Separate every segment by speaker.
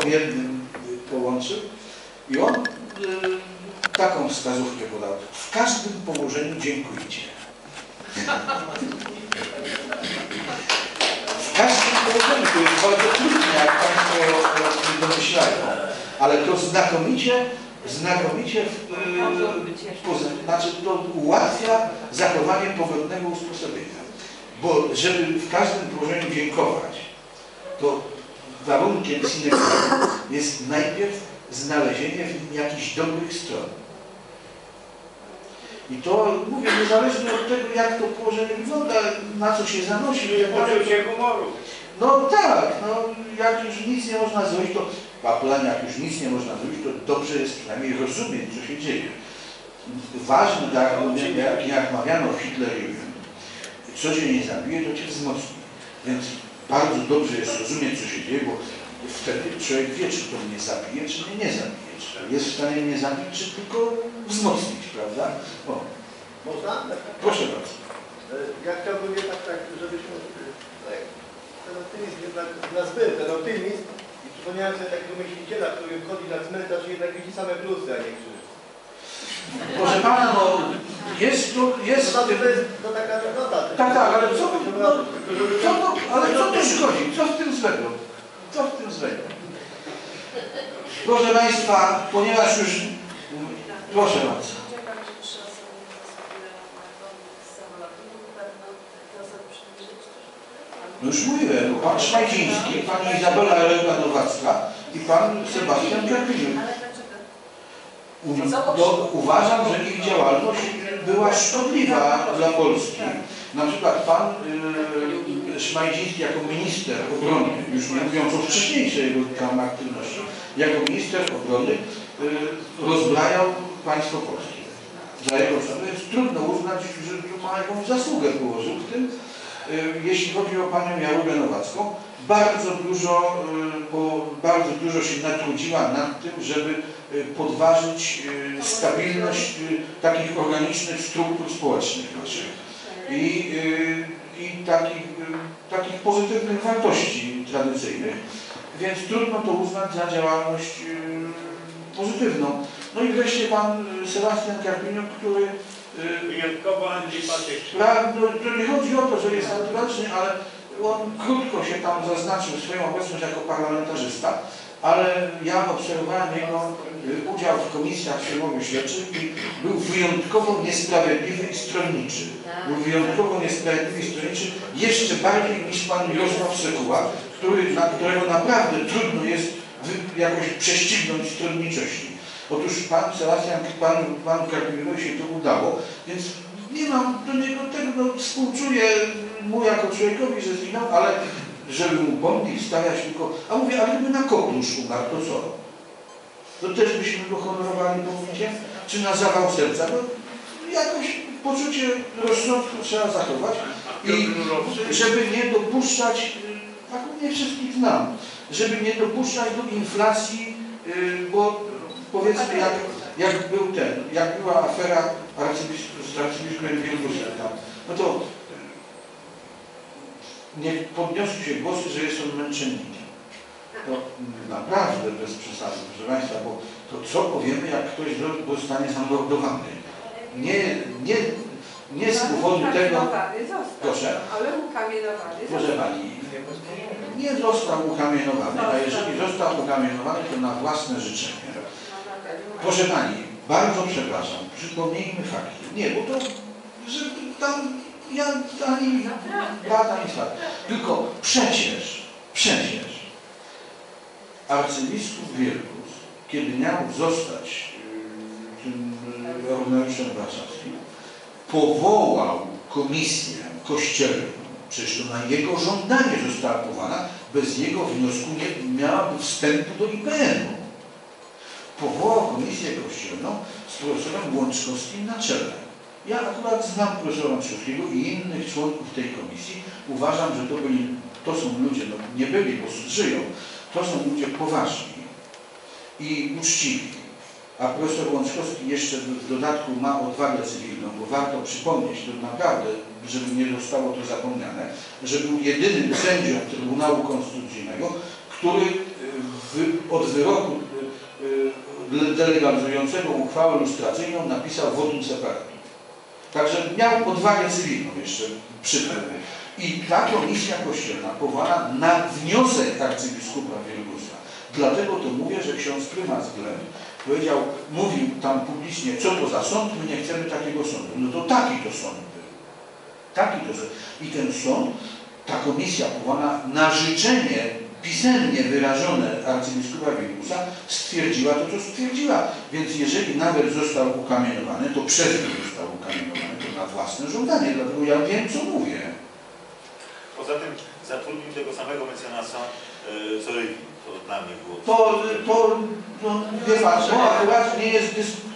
Speaker 1: w jednym połączył i on taką wskazówkę podał. W każdym położeniu dziękujcie. W każdym położeniu, to jest bardzo trudne, jak Państwo domyślają, ale to znakomicie znaczy to ułatwia zachowanie pogodnego usposobienia. Bo żeby w każdym położeniu dziękować, to warunkiem sine qua non jest najpierw znalezienie w nim jakichś dobrych stron. I to, mówię, niezależnie od tego, jak to położenie wygląda, na co się zanosi.
Speaker 2: Poczucie humoru.
Speaker 1: No tak, no jak już nic nie można zrobić, to kaplan, jak już nic nie można zrobić, to dobrze jest przynajmniej rozumieć, co się dzieje. Ważne, tak jak mawiano Hitlerjugend, co cię nie zabije, to cię wzmocni. Więc bardzo dobrze jest rozumieć, co się dzieje, bo wtedy człowiek wie, czy to mnie zabije, czy mnie nie zabije. Czy jest w stanie mnie zabić, czy tylko wzmocnić, prawda? O.
Speaker 3: Można?
Speaker 1: Proszę bardzo.
Speaker 3: Ja chciałbym jednak tak, żebyśmy... Ten optymizm jednak nas był, ten optymizm. I przypomniałem sobie takiego myśliciela, który wchodzi na cmentarz i jednak widzi same plusy, a nie krzyż.
Speaker 1: Proszę pana, no jest to...
Speaker 3: To taka wygoda.
Speaker 1: Tak, ale co to szkodzi? Co w tym złego? Co w tym złego? Proszę Państwa, ponieważ już... Proszę bardzo. No już mówiłem, pan Szmajdziński, pani Izabela Ręka-Nowacka i pan Sebastian Karpiniuk. Uważam, że ich działalność była szkodliwa dla Polski. Na przykład pan Szmajdziński jako minister obrony, już nie mówiąc o wcześniejszej jego tam aktywności, jako minister obrony rozbrajał państwo polskie. Za jego cenę jest trudno uznać, że ma jakąś zasługę położył w tym. Jeśli chodzi o panią Jarugę Nowacką, bardzo dużo się natrudziła nad tym, żeby podważyć stabilność takich organicznych struktur społecznych naszych i takich pozytywnych wartości tradycyjnych, więc trudno to uznać za działalność pozytywną. No i wreszcie pan Sebastian Karpiniuk, który
Speaker 2: wyjątkowo antypatyczny.
Speaker 1: To nie chodzi o to, że jest antypatyczny, ale on krótko się tam zaznaczył swoją obecność jako parlamentarzysta, ale ja obserwowałem jego udział w komisjach sejmowych śledczych i był wyjątkowo niesprawiedliwy i stronniczy. Był wyjątkowo niesprawiedliwy i stronniczy, jeszcze bardziej niż pan Mirosław Sekuła, na którego naprawdę trudno jest jakoś prześcignąć stronniczości. Otóż pan Sebastian, panu Karpiniowi się to udało, więc nie mam do niego tego, no, współczuję mu jako człowiekowi, że zginął, ale żeby mu pomnik stawiać tylko, a mówię, a gdyby na Koklusz umarł, to co? To też byśmy go honorowali pomnikiem? Czy na zawał serca? No, jakoś poczucie rozsądku trzeba zachować i żeby nie dopuszczać, tak nie wszystkich znam, żeby nie dopuszczać do inflacji, bo powiedzmy, jak była afera z arcybiskupem Wielgusem, no to nie podniosły się głosy, że jest on męczennikiem. To naprawdę bez przesady, proszę Państwa, bo to co powiemy, jak ktoś zostanie zamordowany? Nie z powodu tego... Proszę.
Speaker 4: Ale ukamienowany.
Speaker 1: Proszę Pani, nie został ukamienowany, a jeżeli został ukamienowany, to na własne życzenie. Proszę Pani, bardzo przepraszam, przypomnijmy fakty. Nie, bo to, że tam ja ani brat, ani swat. Tylko przecież arcybiskup Wielgus, kiedy miał zostać tym ordynariuszem warszawskim, powołał komisję kościelną. Przecież to na jego żądanie została powołana, bez jego wniosku nie miałaby wstępu do IPN-u. Powołał komisję kościelną z profesorem Łączkowskim na czele. Ja akurat znam profesora Łączkowskiego i innych członków tej komisji. Uważam, że to są ludzie, no nie byli, bo żyją, to są ludzie poważni i uczciwi. A profesor Łączkowski jeszcze w dodatku ma odwagę cywilną, bo warto przypomnieć, to naprawdę, żeby nie zostało to zapomniane, że był jedynym sędzią Trybunału Konstytucyjnego, który od wyroku delegalizującego uchwałę lustracyjną napisał votum separatum. Także miał odwagę cywilną jeszcze przy tym. I ta komisja kościelna powołana na wniosek arcybiskupa Wielgusa. Dlatego to mówię, że ksiądz prymas Gleb powiedział, mówił tam publicznie, co to za sąd, my nie chcemy takiego sądu. No to taki to sąd był. Taki to sąd. I ten sąd, ta komisja powołana na życzenie pisemnie wyrażone arcybiskupa Wielgusa stwierdziła to, co stwierdziła. Więc jeżeli nawet został ukamienowany, to przez mnie został ukamienowany, to na własne żądanie. Dlatego ja wiem, co mówię.
Speaker 4: Poza tym zatrudnił tego samego mecenas co Rywin. To dla mnie było.
Speaker 1: No, wie pan, to akurat nie jest,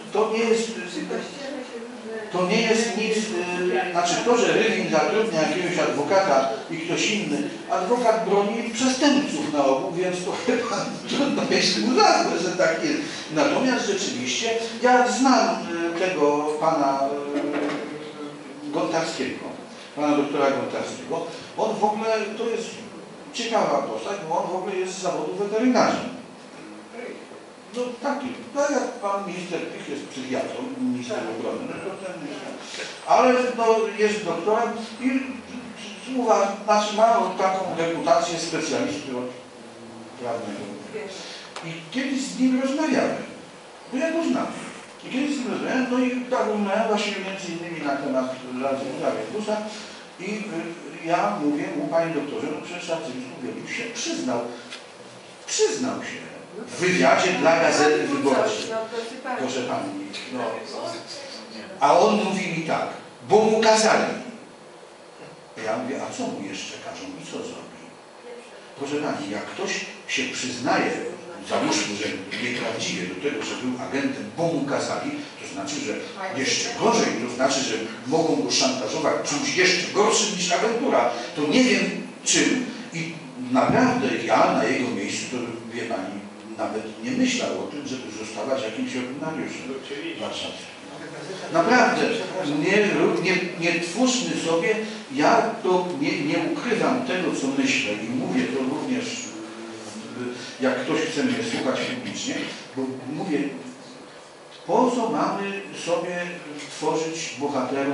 Speaker 1: to nie jest nic, znaczy to, że Rywin zatrudnia jakiegoś adwokata i ktoś inny, adwokat broni przestępców na ogół, więc to chyba trudno jest uznane, że tak jest. Natomiast rzeczywiście, ja znam tego pana Gontarskiego, pana doktora Gontarskiego, on w ogóle, to jest ciekawa postać, bo on w ogóle jest z zawodu weterynarzem. No taki, no jak pan minister Pich jest psychiatrą, minister obrony, no to ten ale no, jest doktorem i znaczy ma taką reputację specjalisty od prawnego. I kiedyś z nim rozmawiałem, bo ja go znam. I kiedyś z nim rozmawiałem, no i tak rozmawiałem właśnie między innymi na temat Radzymusa Wielgusa i ja mówię mu, panie doktorze, no przecież arcybiskup Wielgus się przyznał się w wywiadzie dla Gazety Wyborczej. Proszę pani, no. A on mówi mi tak, bo mu kazali. Ja mówię, a co mu jeszcze każą i co zrobi? Proszę pani, jak ktoś się przyznaje, załóżmy, że nieprawdziwie do tego, że był agentem, bo mu kazali, to znaczy, że jeszcze gorzej, to znaczy, że mogą go szantażować czymś jeszcze gorszym niż agentura. To nie wiem czym i naprawdę ja na jego miejscu, to wie pani, nawet nie myślał o tym, żeby zostawać jakimś ordynariuszem warszawskim. Naprawdę, nie twórzmy sobie, ja to nie ukrywam tego, co myślę i mówię to również, jak ktoś chce mnie słuchać publicznie, bo mówię, po co mamy sobie tworzyć bohaterów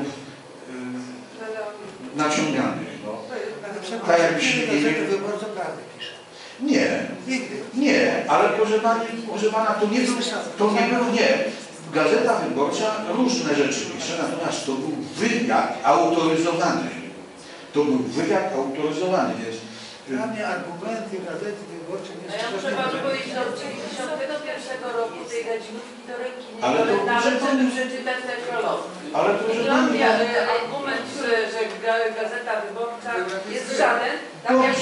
Speaker 1: naciąganych, no. Tak jakbyśmy nie mieli. Nie, ale proszę pana, to nie było, Gazeta Wyborcza różne rzeczy pisze, natomiast to był wywiad autoryzowany. To był wywiad autoryzowany, więc...
Speaker 5: Dla mnie argumenty Gazety Wyborczej nie
Speaker 6: Ja muszę panu powiedzieć, że od 1991 roku tej gadzinówki do ręki nie
Speaker 1: ale
Speaker 6: mogę nawet sobie przeczytać nekrologii.
Speaker 1: Ale proszę
Speaker 6: Dla
Speaker 1: pani...
Speaker 6: mnie argument, że Gazeta Wyborcza jest żaden, tak jak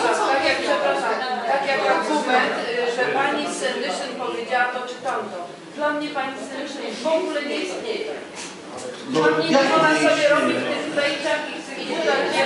Speaker 6: argument, że pani Senyszyn powiedziała to czy tamto. Dla mnie pani Senyszyn w ogóle nie istnieje. Dla mnie nie ona sobie robi w tych fejczach i w tych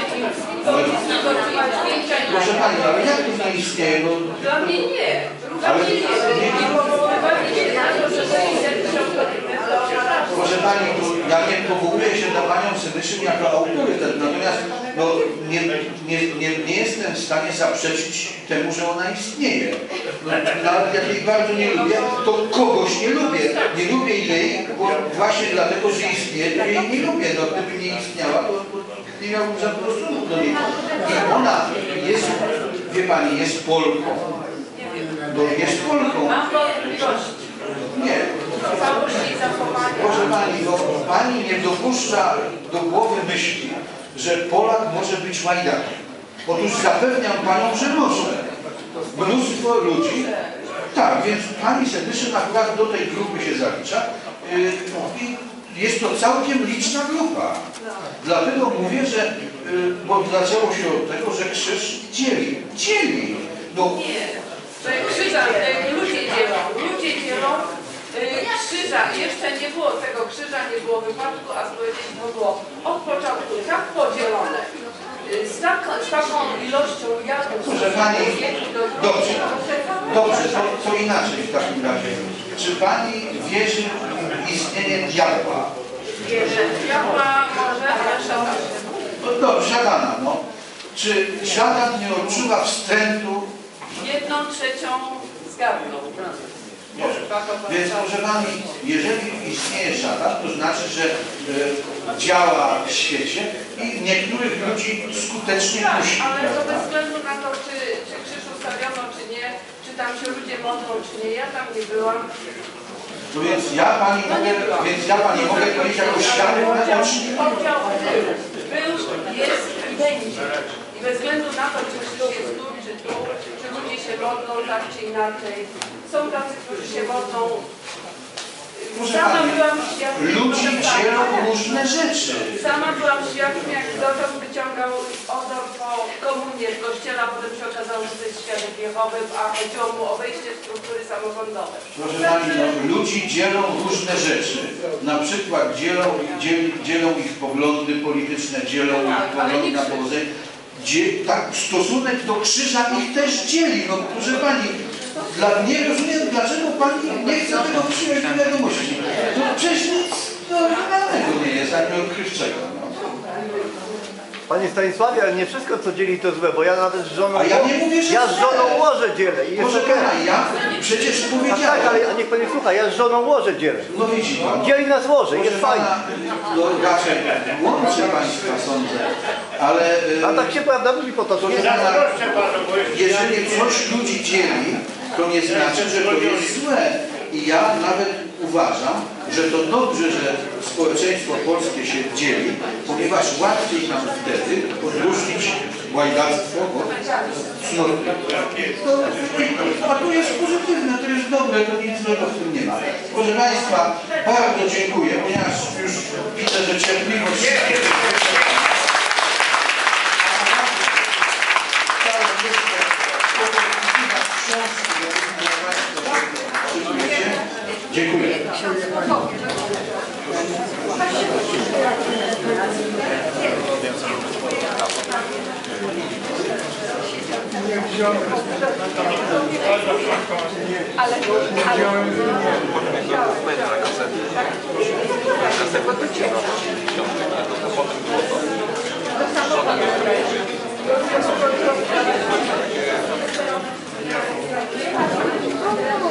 Speaker 1: Proszę pani, ale jak to nie istnieje? No,
Speaker 6: dla mnie nie. Dla mnie nie. Nie powoływanie się na to, że to jest jakiś autorytet.
Speaker 1: proszę pani, ja nie powołuję się na panią Senyszyn jako autorytet, natomiast no, nie jestem w stanie zaprzeczyć temu, że ona istnieje. No, nawet jak jej bardzo nie lubię, to kogoś nie lubię. Nie lubię jej, bo właśnie dlatego, że istnieje, to jej nie lubię. No, gdyby nie istniała, to nie miałbym żadnego stosunku do niej. I ona jest, wie pani, jest Polką. No, jest Polką.
Speaker 6: Mam wątpliwości.
Speaker 1: Nie. Proszę pani, bo pani nie dopuszcza do głowy myśli, że Polak może być łajdakiem. Otóż zapewniam panią, że może. Mnóstwo ludzi. Tak, więc pani Senyszyn akurat do tej grupy się zalicza. I jest to całkiem liczna grupa. Dlatego mówię, że bo zaczęło się od tego, że krzyż dzieli. Dzieli. No,
Speaker 6: Nie. Krzyża, ludzie dzielą krzyża. Jeszcze nie było tego krzyża, nie było wypadku, a społeczeństwo było od początku tak podzielone. Z taką ilością jadów.
Speaker 1: proszę pani, dobrze, to inaczej w takim razie. Czy pani wierzy w istnienie diabła?
Speaker 6: Wierzę. Diabła może, ale szatan.
Speaker 1: No dobrze, szatana, no. Czy szatan nie odczuwa wstrętu?
Speaker 6: 1/3 zgarną.
Speaker 1: Więc proszę Pani, jeżeli istnieje szatan, to znaczy, że działa w świecie i niektórych ludzi skutecznie
Speaker 6: Tak,
Speaker 1: kusi.
Speaker 6: ale to bez
Speaker 1: prawda?
Speaker 6: względu na to, czy krzyż ustawiono, czy nie, czy tam się ludzie modlą, czy nie, ja tam nie byłam.
Speaker 1: No więc ja Pani mogę powiedzieć jako świadek naoczny.
Speaker 6: Oddział był, jest i będzie. I bez względu na to, czy krzyż jest tu, czy ludzie się modlą tak czy inaczej. Są tacy, którzy się modlą.
Speaker 1: Proszę
Speaker 6: Sama
Speaker 1: Pani,
Speaker 6: byłam świadkiem.
Speaker 1: ludzi
Speaker 6: proszę
Speaker 1: dzielą
Speaker 6: Pani,
Speaker 1: różne rzeczy.
Speaker 6: Sama byłam świadkiem, jak dotąd wyciągał odor po komunię w kościele, a potem się okazało, że to jest świadek Jehowy, a chodziło mu o wejście w struktury samorządowe.
Speaker 1: Proszę Pani, no, ludzi dzielą różne rzeczy. Na przykład dzielą ich poglądy polityczne, dzielą ich poglądy na powodzenie. Tak, stosunek do krzyża ich też dzieli. No proszę Pani, nie rozumiem, dlaczego Pani nie chce tego przyjąć do wiadomości. To przecież nic normalnego nie jest, ani odkrywczego. No.
Speaker 3: Panie Stanisławie, ale nie wszystko co dzieli to złe, bo ja nawet z żoną...
Speaker 1: A ja nie mówię, że
Speaker 3: Ja z żoną
Speaker 1: źle.
Speaker 3: łożę dzielę i jest
Speaker 1: Proszę
Speaker 3: okej.
Speaker 1: Pana, ja przecież
Speaker 3: Tak,
Speaker 1: powiedziałem.
Speaker 3: ale niech Pan nie słucha, ja z żoną łożę dzielę.
Speaker 1: No widzi Pan.
Speaker 3: Dzieli nas łoże i jest
Speaker 1: Proszę
Speaker 3: fajnie.
Speaker 1: Pana, no raczej łączy Państwa sądzę, ale
Speaker 3: A tak się prawda mówi potocznie.
Speaker 2: Zazdroszczę panu, bo jest
Speaker 1: jeżeli coś ludzi dzieli, to nie znaczy, że to jest złe. I ja nawet uważam, że to dobrze, że społeczeństwo polskie się dzieli, ponieważ łatwiej nam wtedy odróżnić łajdactwo od cnoty. A to jest pozytywne, to jest dobre, to nic złego w tym nie ma. Proszę Państwa, bardzo dziękuję, ponieważ już widzę, że cierpliwość... Dziękuję.
Speaker 6: Ale